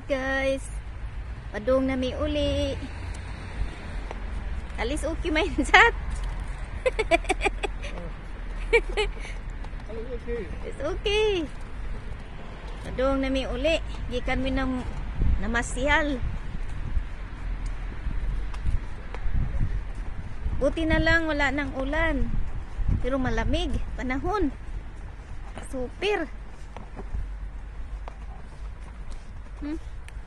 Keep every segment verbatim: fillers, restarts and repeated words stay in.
guys. Padung na mi uli. Alis okay may chat. It's okay. Padung na mi uli. Gikan mi ng namasyal. Buti na lang wala nang ulan. Pero malamig panahon. Super. Hmm?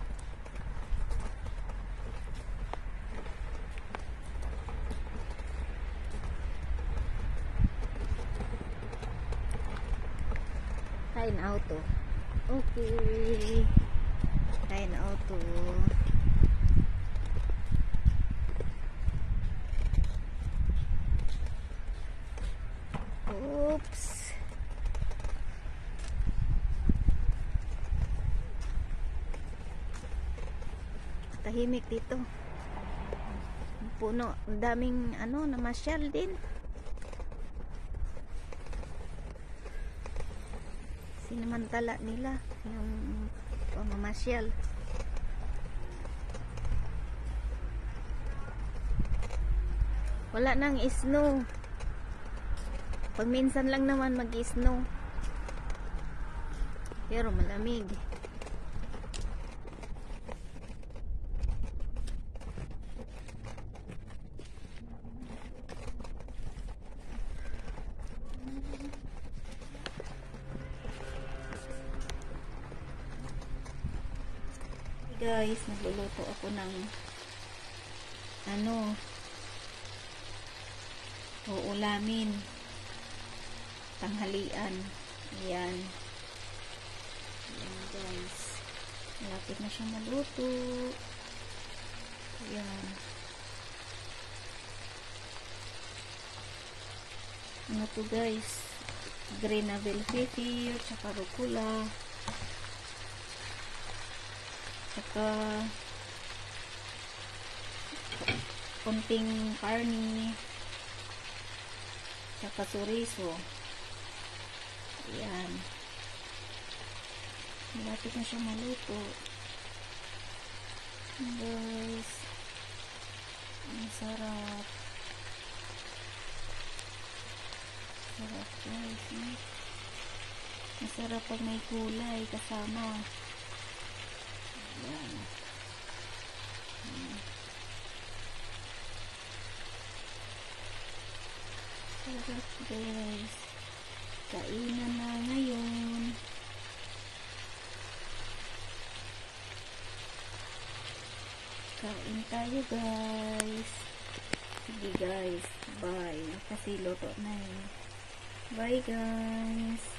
Kain auto. Okay. Kain auto. Oops. Tahimik dito. Puno, daming ano, namasyal din. Sinamantala nila yung pamamasyal. Wala nang snow. Pagminsan lang naman mag-snow. Pero malamig. Guys, nagluluto ako ng ano, uulamin, tanghalian. Ayan. Ayan guys, malapit na siya maluto. Ayan. Ano to guys, green na bell pepper tsaka rucola, tsaka konting karni, tsaka chorizo. Ayan, malapit na siya maluto guys. Ang sarap, sarap guys, eh? Masarap pag may kulay kasama. Ayan. Sarap guys. Kainan na ngayon. Kain tayo guys. Sige guys, bye. Kasi luto na eh. Bye guys.